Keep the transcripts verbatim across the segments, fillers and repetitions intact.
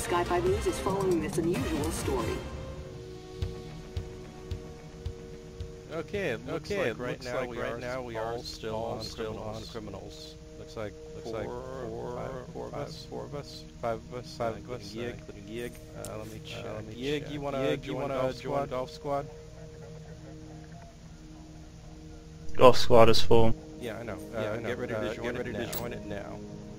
Sky five News is following this unusual story. Okay, it looks okay, like it right looks now like we right are now we all are still all on still criminals. on criminals. Looks like looks Four, like four, five, four of five, us, four of us, five of us, five uh, of us, including uh, Yig. including Yig. Uh, let me check. Uh, let me Yig, check. you wanna Yig, join you wanna golf join squad? golf squad? Golf squad is full. Yeah, I know. Uh, Yeah, I know. get ready to uh, join get it ready now. to join it now.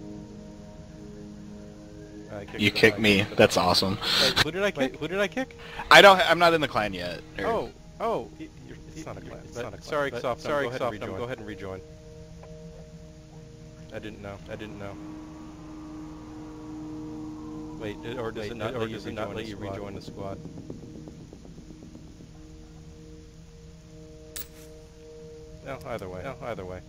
Uh, kick You the- kicked uh, me. kick the- That's awesome. Wait, who did I kick? Who did I kick? I don't. I'm not in the clan yet. Or- Oh, oh. He- you're- It's not a clan. It's but- not a clan. sorry, But- Soft, sorry, go ahead and Soft, rejoin. Go ahead and rejoin. I didn't know. I didn't know. Wait, it- or does Wait, it not? or Or does does it it not not let let you you rejoin rejoin the squad? No, either way. No, either way.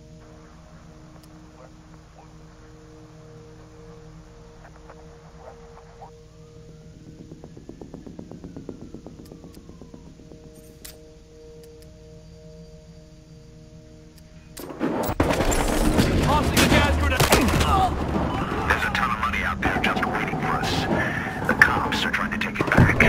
There's a ton of money out there just waiting for us. The cops are trying to take it back.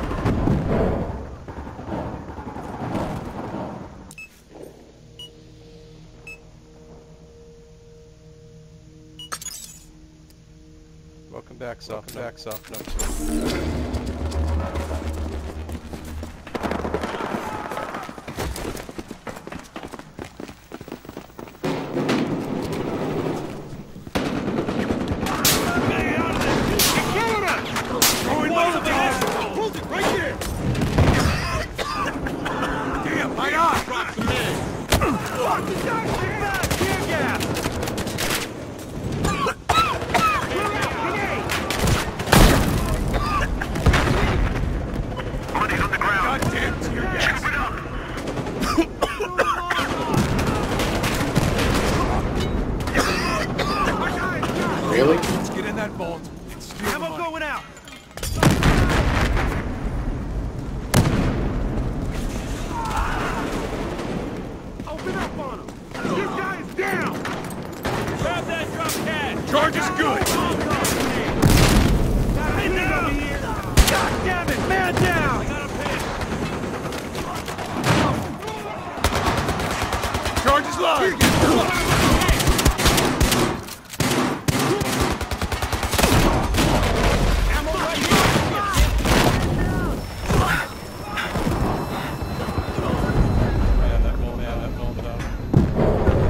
Welcome back, Soft. Welcome back, Soft. Money's on the ground. Scoop it up. Really? Let's get in that vault and steal the money. going out. Open up on him. This guy is down. Grab that drop cash. Charge is good. God damn it, man down. I got a pin. Charge is live. Man, that won't, man, that won't down.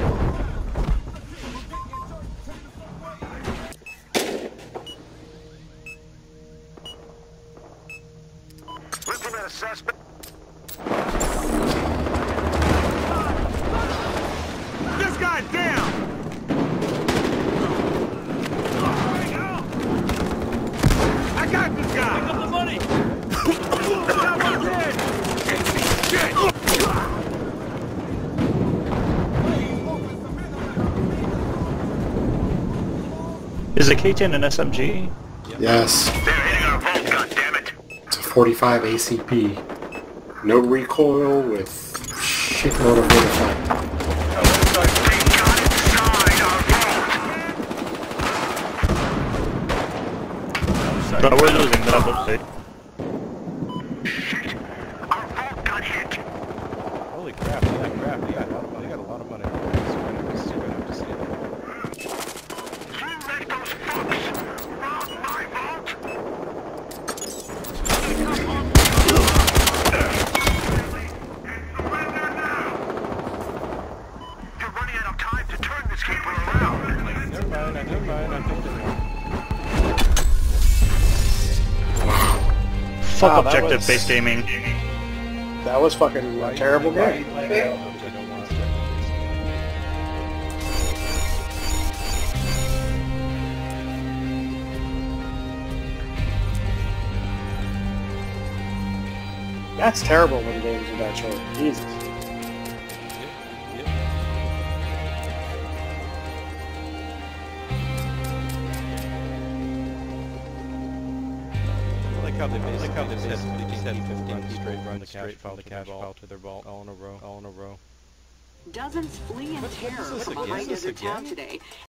Looking at a suspect. This guy's down. I got this guy. Pick up the money. Got one dead. Is the K ten an S M G? Yes, They're hitting our vault, goddammit. it's a forty-five A C P. No recoil with shitload of forty-five. They got inside our vault. But we're losing that, let's see. Shit. Our vault got hit. Holy crap! Yeah, crap! They got a lot of money. They got a lot of money. So we're gonna have to- we're gonna have to see it. You let those fucks rob my vault. Surrender now. You're running out of time to turn this keeper around. Never mind. I never mind. I think they're. Fuck Wow, that objective-based was- aiming. That was fucking a terrible game. I don't want to start That's terrible when games are that short. Jesus. I like how they basically how they just had, they just had fifteen straight run the cash file, the cash file to their vault, all in a row, all in a row. Dozens flee in What- what terror is this from a again? Is this high-desert town again? today